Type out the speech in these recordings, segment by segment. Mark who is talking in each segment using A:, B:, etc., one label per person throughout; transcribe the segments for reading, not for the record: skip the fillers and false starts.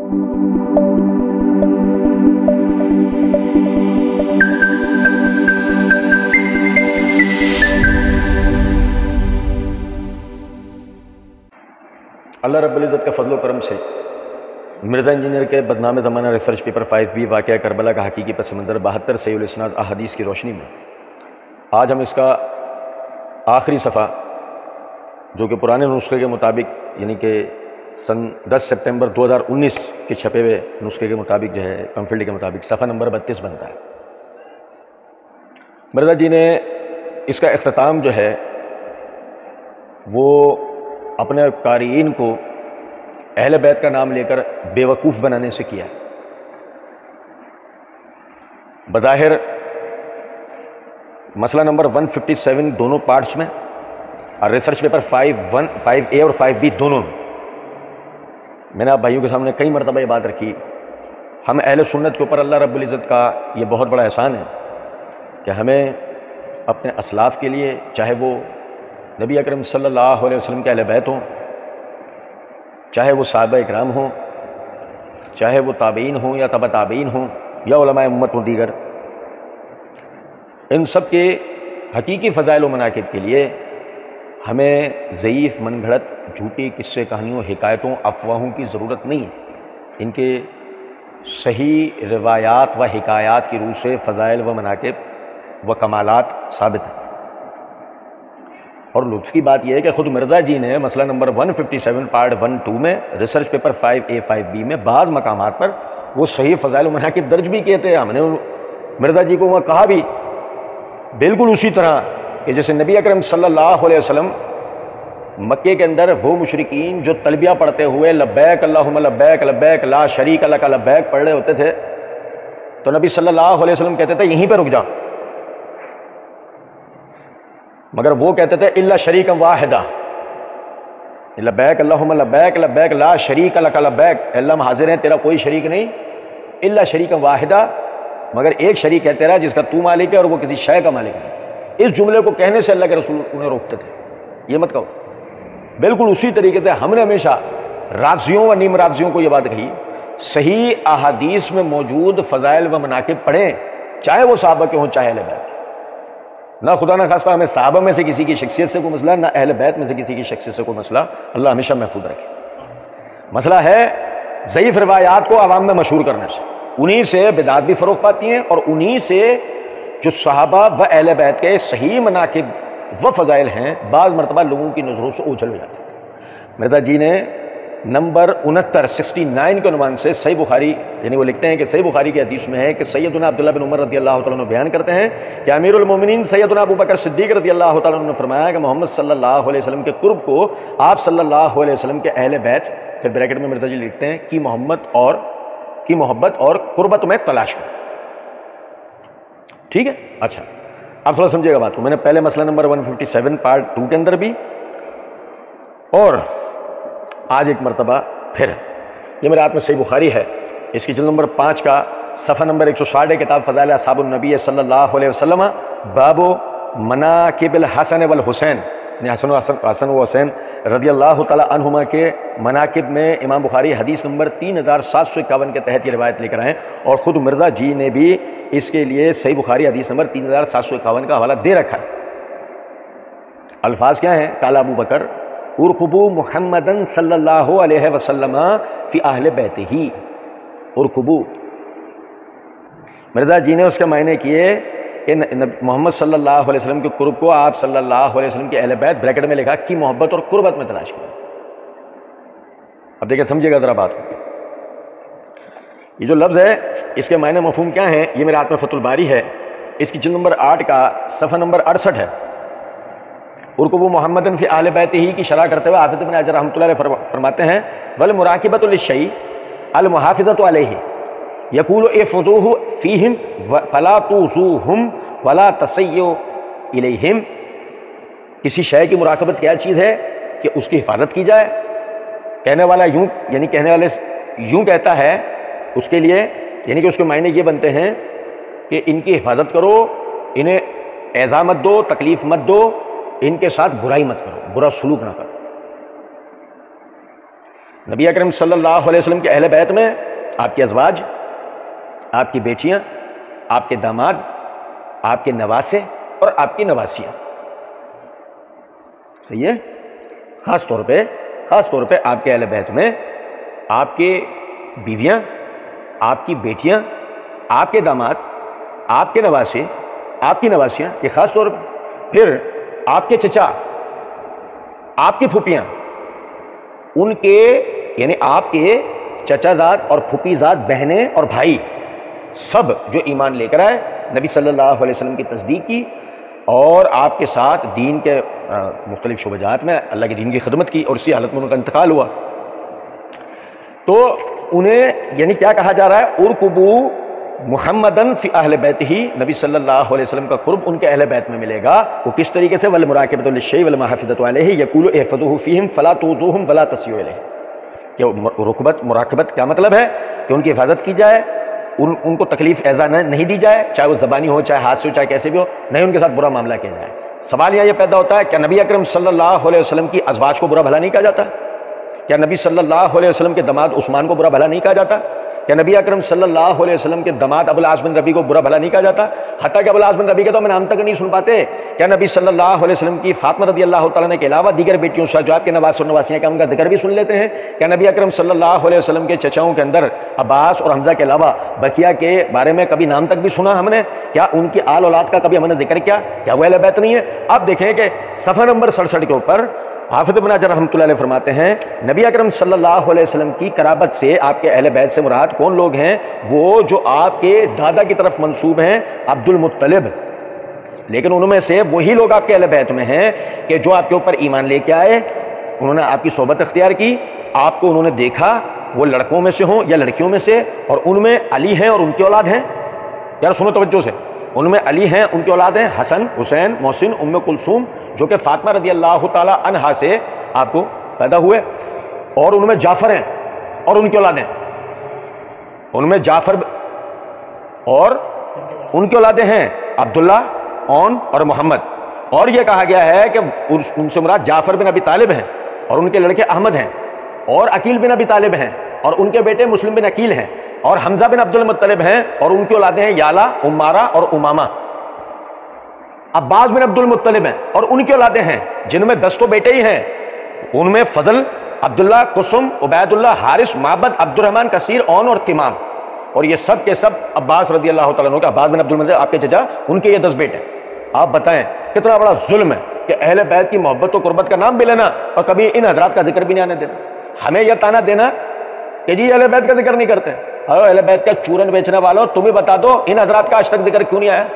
A: اللہ رب العزت کا فضل و کرم سے مرزا انجینئر کے بدنام زمانہ ریسرچ پیپر 5B واقعہ کربلا کا حقیقی پس منظر 72 صحیح الاسناد احادیث کی روشنی میں آج ہم اس کا آخری صفحہ جو کہ پرانے نسخے کے مطابق یعنی کہ سن 10 سپتمبر 2019 کے چھپے ہوئے نسخے کے مطابق جو ہے پمفلٹ کے مطابق صفحہ نمبر 32 بنتا ہے۔ مرزا جی نے اس کا اختتام جو ہے وہ اپنے قارئین کو اہل بیت کا نام لے کر بے وقوف بنانے سے کیا ہے۔ بظاہر مسئلہ نمبر 157 دونوں پارٹس میں اور ریسرچ پیپر 5A اور 5B دونوں میں نے آپ بھائیوں کے سامنے کئی مرتبہ یہ بات رکھی، ہم اہل سنت کے اوپر اللہ رب العزت کا یہ بہت بڑا احسان ہے کہ ہمیں اپنے اسلاف کے لیے، چاہے وہ نبی اکرم صلی اللہ علیہ وسلم کے اہل بیت ہوں، چاہے وہ صحابہ اکرام ہوں، چاہے وہ تابعین ہوں یا تبع تابعین ہوں یا علماء امت ہوں دیگر، ان سب کے حقیقی فضائل و مناقب کے لیے ہمیں ضعیف، من گھڑت، جھوٹی قصے کہانیوں، حکایتوں، افواہوں کی ضرورت نہیں ہے۔ ان کے صحیح روایات و حکایات کی روح سے فضائل و مناقب و کمالات ثابت ہیں۔ اور لطف کی بات یہ ہے کہ خود مرزا جی نے مسئلہ نمبر 157 پارٹ 1-2 میں ریسرچ پیپر 5A 5B میں بعض مقامات پر وہ صحیح فضائل و مناقب درج بھی کیے تھے۔ ہم نے مرزا جی کو وہ کہا بھی بالکل اسی طرح کہ جیسے نبی اکرم صلی اللہ علیہ وسلم مکے کے اندر وہ مشرکین جو تلبیہ پڑھتے ہوئے لبیک اللہم لبیک لبیک لا شریک لک لبیک پڑھ رہے ہوتے تھے تو نبی صلی اللہ علیہ وسلم کہتے تھے یہیں پہ رک جا، مگر وہ کہتے تھے الا شریکا واحدہ، لبیک اللہم لبیک لبیک لا شریک لک لبیک، اللہ ہم حاضر ہیں تیرا کوئی شریک نہیں، الا شریکا واحدہ، مگر ایک شریک ہے تیرا جس کا تو مالک ہے اور وہ کسی شے کا مالک ہے۔ اس جملے کو کہنے سے اللہ کے رسول انہیں روکتے تھے، یہ مت کہو۔ بالکل اسی طریقے سے ہم نے ہمیشہ رافضیوں و نیم رافضیوں کو یہ بات کہی، صحیح احادیث میں موجود فضائل و مناقب پڑھیں، چاہے وہ صحابہ کے ہوں چاہے اہل بیت کے۔ نہ خدا نہ خاصہ ہمیں صحابہ میں سے کسی کی شخصیت سے کوئی مسئلہ، نہ اہل بیت میں سے کسی کی شخصیت سے کوئی مسئلہ، اللہ ہمیشہ محفوظ رکھے۔ مسئلہ ہے ضعیف روایات کو عوام میں مشہور کرنے سے، انہی سے بدعات بھی فروغ پاتی ہیں اور انہی سے جو صحابہ و اہل بیت کے صحیح مناقب و فضائل ہیں بعض مرتبہ لوگوں کی نظروں سے اوجھل ہو جاتے ہیں۔ مرزا جی نے نمبر 69 کے عنوان سے صحیح بخاری، یعنی وہ لکھتے ہیں کہ صحیح بخاری کی حدیث میں ہے کہ سیدنا عبداللہ بن عمر رضی اللہ تعالیٰ عنہ بیان کرتے ہیں کہ امیر المومنین سیدنا ابو بکر صدیق رضی اللہ تعالیٰ عنہ نے فرمایا کہ محمد صلی اللہ علیہ وسلم کے قرب کو آپ صلی اللہ علیہ وسلم کے اہل بیت، پھر بریکٹ میں مرزا جی لکھتے ہیں کی محبت اور قربت میں تلاش کریں۔ ٹھیک ہے، اچھا اب تھوڑا سمجھے گا بات کو۔ میں نے پہلے مسئلہ نمبر 157 پارٹ 2 کے اندر بھی اور آج ایک مرتبہ پھر یہ میرے ہاتھ میں صحیح بخاری ہے، اس کی جلد نمبر 5 کا صفحہ نمبر 160 ہے، کتاب فضائل اصحاب النبی صلی اللہ علیہ وسلم، باب مناقب الحسن والحسین، یعنی حسن و حسین رضی اللہ تعالی عنہما کے مناقب میں امام بخاری حدیث نمبر 3751 کے تحت یہ روایت لے کر آئے اور خود مرزا جی نے بھی اس کے لیے صحیح بخاری حدیث نمبر 3751 کا حوالہ دے رکھا ہے۔ الفاظ کیا ہیں؟ قال ابو بکر ارقبوا محمدن صلی اللہ علیہ وسلم فی اہل بیتہ، ارقبوا، مرزا جی نے اس کے معنی کیے کہ محمد صلی اللہ علیہ وسلم کے قرب کو آپ صلی اللہ علیہ وسلم کے اہل بیت بریکٹ میں لکھا کی محبت اور قربت میں تلاش کریں۔ اب دیکھیں سمجھے گا ذرا بات کو، یہ جو لفظ ہے اس کے معنی مفہوم کیا ہیں؟ یہ میرے ہاتھ میں فتح الباری ہے، اس کی جلد نمبر 8 کا صفحہ نمبر 68 ہے۔ ارقبوا محمدن فی اہل بیتہ کی شرح کرتے ہوئے حافظ ابن حجر رحمۃ اللہ علیہ فرماتے ہیں والمراقبۃ للشیء المحافظۃ علیہ یقول احفظوہ فیہم فلا توزوہم ولا تسیئوا الیہم، کسی شے کی مراقبت کیا چیز ہے کہ اس کی حفاظت کی جائے، کہنے والا یوں، یعنی کہنے والے یوں کہتا ہے اس کے لیے، یعنی کہ اس کے معنی یہ بنتے ہیں کہ ان کی حفاظت کرو، انہیں ایذا مت دو، تکلیف مت دو، ان کے ساتھ برائی مت کرو، برا سلوک نہ کرو۔ نبی اکرم صلی اللہ علیہ وسلم کے اہل بیت میں آپ کے ازواج، آپ کی بیٹیاں، آپ کے داماد، آپ کے نواسے اور آپ کی نواسیاں، صحیح ہے؟ خاص طور پہ آپ کے اہل بیت میں آپ کے بیویاں، آپ کی بیٹیاں، آپ کے داماد، آپ کے نواسے، آپ کی نواسیاں، یہ خاص طور پہ، پھر آپ کے چچا، آپ کی پھوپھیاں، ان کے یعنی آپ کے چچا زاد اور پھوپھی زاد بہنیں اور بھائی سب جو ایمان لے کر آئے، نبی صلی اللہ علیہ وسلم کی تصدیق کی اور آپ کے ساتھ دین کے مختلف شعبات میں اللہ کے دین کی خدمت کی، اور اسی حالت میں ان کا انتقال ہوا، تو انہیں یعنی کیا کہا جا رہا ہے؟ ارکبو محمدن فی اہل بیت ہی، نبی صلی اللہ علیہ وسلم کا قرب ان کے اہل بیت میں ملے گا۔ وہ کس طریقے سے؟ والمراقبۃ للشیء والمحافظۃ علیہ یقول احفظوہ فیہم فلا تؤذوہم ولا تسیئوا الیہ، کہ رکبت مراقبت کیا مطلب ہے؟ کہ ان کی حفاظت کی جائے، ان کو تکلیف ایزا نہیں دی جائے، چاہے وہ زبانی ہو، چاہے ہاتھ سے ہو، چاہے کیسے بھی ہو، نہیں ان کے ساتھ برا معاملہ کیا جائے۔ سوال یہ پیدا ہوتا ہے کہ نبی اکرم صلی اللہ علیہ وسلم کی ازواج کو برا بھلا نہیں کہا جاتا؟ کیا نبی صلی اللہ علیہ وسلم کے داماد عثمان کو برا بھلا نہیں کہا جاتا؟ کیا نبی اکرم صلی اللہ علیہ وسلم کے داماد ابو العاص بن ربیع کو برا بھلا نہیں کہا جاتا؟ حتیٰ کہ ابو العاص بن ربیع کا تو ہم نام تک نہیں سن پاتے۔ کیا نبی صلی اللہ علیہ وسلم کی فاطمہ رضی اللہ تعالیٰ کے علاوہ دیگر بیٹیوں سے جو آپ کے نواس اور نواسیاں کا ان کا ذکر بھی سن لیتے ہیں؟ کیا نبی اکرم صلی اللہ علیہ وسلم کے چچاؤں کے اندر عباس اور حمزہ کے علاوہ بقیہ کے بارے میں کبھی نام تک بھی سنا ہم نے؟ کیا ان کی آل اولاد کا کبھی ہم نے ذکر کیا؟ کیا وہ اہل بیت نہیں ہے؟ اب دیکھیں کہ صفحہ نمبر 67 کے اوپر حافظ ابن حجر رحمۃ اللہ علیہ فرماتے ہیں نبی اکرم صلی اللہ علیہ وسلم کی قرابت سے آپ کے اہل بیت سے مراد کون لوگ ہیں؟ وہ جو آپ کے دادا کی طرف منسوب ہیں، عبد المطلب، لیکن ان میں سے وہی لوگ آپ کے اہل بیت میں ہیں کہ جو آپ کے اوپر ایمان لے کے آئے، انہوں نے آپ کی صحبت اختیار کی، آپ کو انہوں نے دیکھا، وہ لڑکوں میں سے ہوں یا لڑکیوں میں سے، اور ان میں علی ہیں اور ان کی اولاد ہیں۔ یار سنو توجہ سے، ان میں علی ہیں، ان کی اولاد ہیں حسن، حسین، محسن، ام کلثوم، جو کہ فاطمہ رضی اللہ تعالی عنہا سے آپ کو پیدا ہوئے، اور ان میں جعفر ہیں اور ان کی اولادیں، ان میں جعفر اور ان کی اولادیں ہیں عبداللہ اور محمد، اور یہ کہا گیا ہے کہ ان سے مراد جعفر بن ابی طالب ہیں اور ان کے لڑکے احمد ہیں، اور عقیل بن ابی طالب ہیں اور ان کے بیٹے مسلم بن عقیل ہیں، اور حمزہ بن عبد المطلب ہیں اور ان کی اولادیں ہیں یالا، امارہ اور امامہ، عباس بن عبد المطلب ہیں اور ان کی اولادیں ہیں جن میں 10 تو بیٹے ہی ہیں، ان میں فضل، عبداللہ، قسم، عبید اللہ، حارث، معبد، عبد الرحمن، کثیر، اون اور تمام، اور یہ سب کے سب عباس رضی اللہ تعالیٰ عنہ کے، عباس بن عبد المطلب آپ کے چچا، ان کے یہ 10 بیٹے۔ آپ بتائیں کتنا بڑا ظلم ہے کہ اہل بیت کی محبت و قربت کا نام بھی لینا اور کبھی ان حضرات کا ذکر بھی نہیں آنے دینا، ہمیں یہ تانا دینا کہ جی اہل بیت کا ذکر نہیں کرتے۔ اہل بیت کا چورن بیچنے والوں تمہیں بتا دو ان حضرات کا آج تک ذکر کیوں نہیں آیا؟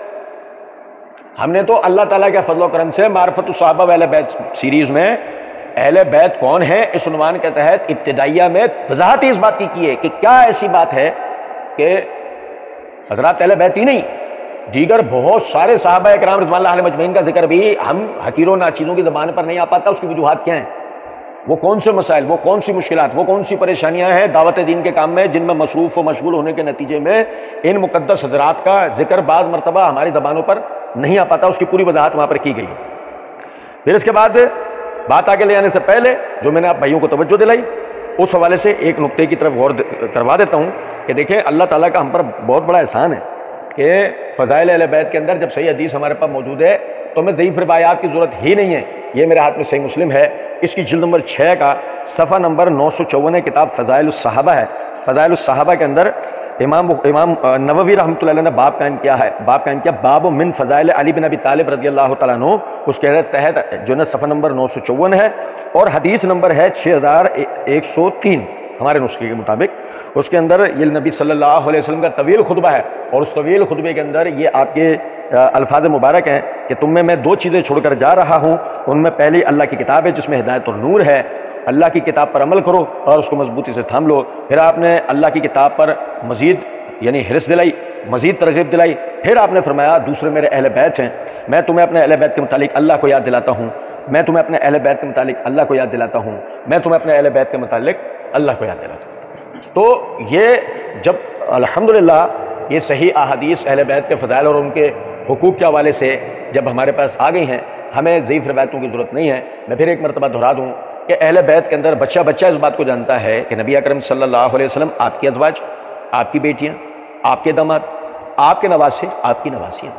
A: ہم نے تو اللہ تعالیٰ کے فضل و کرم سے معرفت الصحابہ و اہل بیت سیریز میں اہل بیت کون ہے اس عنوان کے تحت ابتدائیہ میں وضاحت اس بات کی ہے کہ کیا ایسی بات ہے کہ حضرات اہل بیت ہی نہیں، دیگر بہت سارے صحابہ کرام رضوان اللہ علیہم اجمعین کا ذکر بھی ہم حقیروں ناچیزوں کی زبان پر نہیں آ پاتا۔ اس کی وجوہات کیا ہیں؟ وہ کون سے مسائل، وہ کون سی مشکلات، وہ کون سی پریشانیاں ہیں دعوت دین کے کام میں جن میں مصروف و مشغول ہونے کے نتیجے میں ان مقدس حضرات کا ذکر بعض مرتبہ ہماری زبانوں پر نہیں آ پاتا۔ اس کی پوری وضاحت وہاں پر کی گئی۔ پھر اس کے بعد بات آگے لے جانے سے پہلے جو میں نے آپ بھائیوں کو توجہ دلائی اس حوالے سے ایک نقطے کی طرف غور کروا دیتا ہوں کہ دیکھیں اللہ تعالیٰ کا ہم پر بہت بڑا احسان ہے کہ فضائل اہل بیت کے اندر جب صحیح حدیث ہمارے پاس موجود ہے تو ہمیں ضعیف روایات کی ضرورت ہی نہیں ہے۔ یہ میرے ہاتھ میں صحیح مسلم ہے، اس کی جلد نمبر 6 کا صفحہ نمبر 954 کتاب فضائل الصحابہ ہے۔ فضائل الصحابہ کے اندر امام نووی رحمۃ اللہ علیہ نے باب قائم کیا باب من فضائل علی بن ابی طالب رضی اللہ تعالیٰ عنہ، اس کے تحت جو ہے صفحہ نمبر 954 ہے اور حدیث نمبر ہے 6103 ہمارے نسخے کے مطابق۔ اس کے اندر یہ نبی صلی اللہ علیہ وسلم کا طویل خطبہ ہے اور اس طویل خطبے کے اندر یہ آپ کے الفاظ مبارک ہیں کہ تم میں 2 چیزیں چھوڑ کر جا رہا ہوں، ان میں پہلی اللہ کی کتاب ہے جس میں ہدایت اور نور ہے، اللہ کی کتاب پر عمل کرو اور اس کو مضبوطی سے تھام لو۔ پھر آپ نے اللہ کی کتاب پر مزید یعنی حرص دلائی، مزید ترغیب دلائی۔ پھر آپ نے فرمایا دوسرے میرے اہل بیت ہیں، میں تمہیں اپنے اہل بیت کے متعلق اللہ کو یاد دلاتا ہوں، میں تمہیں اپنے اہل بیت کے متعلق اللہ کو یاد دلاتا ہوں، میں تمہیں اپنے اہل بیت کے متعلق اللہ کو یاد دلاتا ہوں۔ تو یہ جب الحمدللہ یہ صحیح احادیث اہل بیت کے فضائل اور ان کے حقوق کے حوالے سے جب ہمارے پاس آ گئی ہیں، ہمیں ضعیف روایتوں کی ضرورت نہیں ہے۔ میں پھر ایک مرتبہ دہرا دوں کہ اہل بیت کے اندر بچہ بچہ اس بات کو جانتا ہے کہ نبی اکرم صلی اللہ علیہ وسلم آپ کی ازواج، آپ کی بیٹیاں، آپ کے داماد، آپ کے نواسے، آپ کی نواسیاں،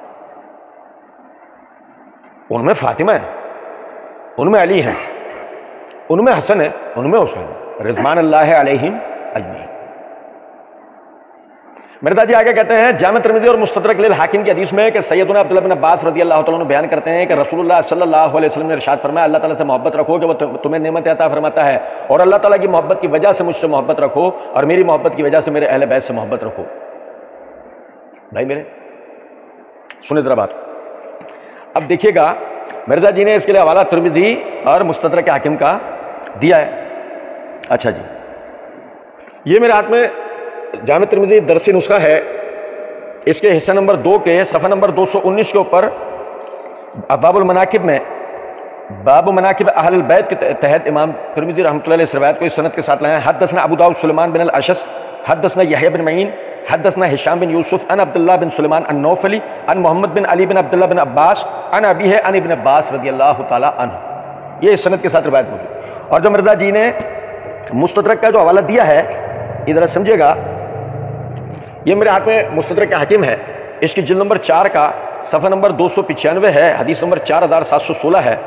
A: ان میں فاطمہ ہے، ان میں علی ہیں، ان میں حسن ہے، ان میں حسین، رضوان اللہ علیہم اجمعین۔ مرزا جی آگے کہتے ہیں جامع ترمذی اور مستدرک للحاکم کی حدیث میں کہ سیدنا عبداللہ بن عباس رضی اللہ تعالیٰ عنہ بیان کرتے ہیں کہ رسول اللہ صلی اللہ علیہ وسلم نے ارشاد فرمایا اللہ تعالیٰ سے محبت رکھو کہ وہ تمہیں نعمت عطا فرماتا ہے، اور اللہ تعالیٰ کی محبت کی وجہ سے مجھ سے محبت رکھو، اور میری محبت کی وجہ سے میرے اہل بیت سے محبت رکھو۔ بھائی میرے سنیں ذرا بات، اب دیکھیے گا مرزا جی نے اس کے لیے حوالہ ترمذی اور مستدرک حاکم کا دیا ہے۔ اچھا جی، یہ میرے ہاتھ میں جامع ترمذی درسی نسخہ ہے، اس کے حصہ نمبر 2 کے صفحہ نمبر 219 کے اوپر باب المناقب میں باب مناقب اہل البیت کے تحت امام ترمذی رحمۃ اللہ علیہ اس روایت کو اس سند کے ساتھ لائے ہیں۔ حدثنا ابو داؤد سلیمان بن الاشعث حدثنا یحییٰ بن معین حدثنا ہشام بن یوسف عن عبداللہ بن سلیمان النوفلی عن محمد بن علی بن عبداللہ بن عباس عن ابیہ عن ابن عباس رضی اللہ تعالی عنہ، یہ اس سند کے ساتھ روایت موجود۔ اور جو مرزا جی نے مستدرک کا جو حوالہ دیا ہے ادھر سمجھے گا، یہ میرے ہاتھ میں مستدرک حاکم ہے، اس کی جلد نمبر 4 کا صفحہ نمبر 295 ہے، حدیث نمبر 4716 ہے۔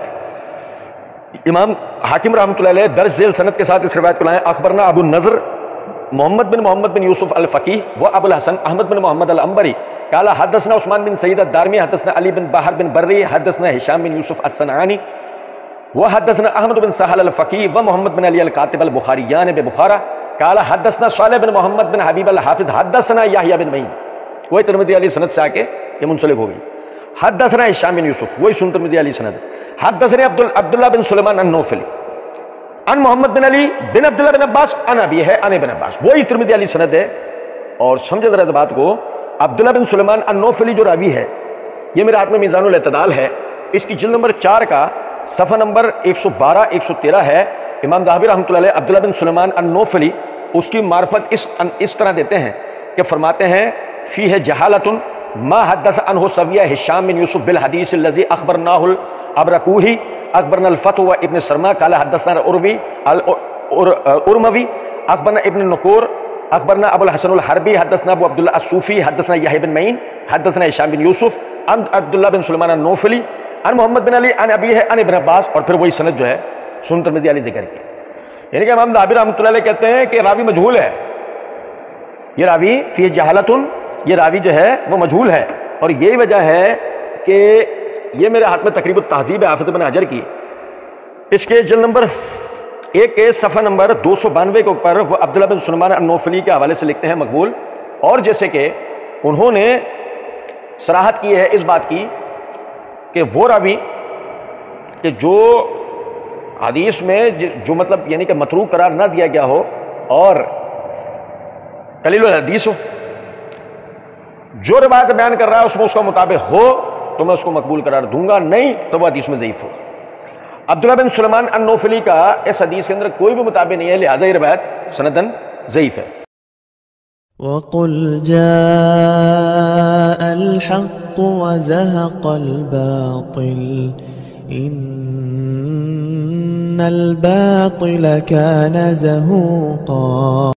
A: امام حاکم رحمۃ اللہ علیہ درج ذیل سند کے ساتھ اس روایت کو لائیں۔ اخبرنا ابو النضر محمد بن یوسف الفقی و ابو الحسن احمد بن محمد العنبری قال حدثنا عثمان بن سعید الدارمی حدثنا علی بن بحر بن بری حدثنا ہشام بن یوسف الصنعانی وحدثنا احمد بن سہل الفقی و محمد بن علی الکاتب البخاریان ببخارا قال حدثنا صالح بن محمد بن حبیب الحافظ حدثنا یحییٰ بن معین، وہی ترمذی علی سند سے آ کے یہ منسلک ہو گئی۔ حدثنا ہشام بن یوسف، وہی سن ترمذی علی سند۔ حدثنا عبداللہ بن سلیمان النوفلی ان محمد بن علی بن عبداللہ بن عباس ان ابی ہے ان ابن عباس، وہی ترمذی علی سند ہے۔ اور سمجھے ذرا بات کو، عبداللہ بن سلیمان النوفلی جو راوی ہے یہ میرے ہاتھ میں میزان الاعتدال ہے، اس کی جلد نمبر 4 کا صفحہ نمبر 112 113 ہے۔ امام ذہبی رحمۃ اللہ علیہ عبداللہ بن سلیمان النوفلی اس کی معرفت اس طرح دیتے ہیں کہ فرماتے ہیں فیہ جہالۃ ما حدث عنہ سویہ ہشام بن یوسف بالحدیث الذی اخبرناہ الابرقوہی اخبرنا الفتح و ابن سرما قال حدثنا الارموی اخبرنا ابن نقور اخبرنا ابو الحسن الحربی حدثنا ابو عبداللہ الصوفی حدثنا یحییٰ بن معین حدثنا ہشام بن یوسف عن عبداللہ بن سلیمان النوفلی عن محمد بن علی عن ابیہ عن ابن عباس، اور پھر وہی سند جو ہے سنن ترمذی علی ذکر کی۔ یعنی کہ امام ذہبی رحمۃ اللہ علیہ کہتے ہیں کہ راوی مجہول ہے، یہ راوی فی جہالۃ، یہ راوی جو ہے وہ مجہول ہے، اور یہی وجہ ہے کہ یہ میرے ہاتھ میں تقریب التہذیب ہے حافظ ابن حجر کی، اس کے جلد نمبر 1 کے صفحہ نمبر 292 کے اوپر وہ عبداللہ بن سلیمان النوفلی کے حوالے سے لکھتے ہیں مقبول، اور جیسے کہ انہوں نے صراحت کی ہے اس بات کی کہ وہ راوی کہ جو حدیث میں جو مطلب یعنی کہ متروک قرار نہ دیا گیا ہو اور قلیل الحدیث ہو، جو روایت بیان کر رہا ہے اس میں اس کا مطابق ہو تو میں اس کو مقبول قرار دوں گا، نہیں تو وہ حدیث میں ضعیف ہو۔ عبداللہ بن سلیمان النوفلی کا اس حدیث کے اندر کوئی بھی مطابق نہیں ہے، لہذا یہ روایت سندن ضعیف ہے۔
B: وَقُلْ جَاءَ الْحَقُّ وَزَهَقَ الْبَاطِلُ إِنَّ الْبَاطِلَ كَانَ زَهُوقًا۔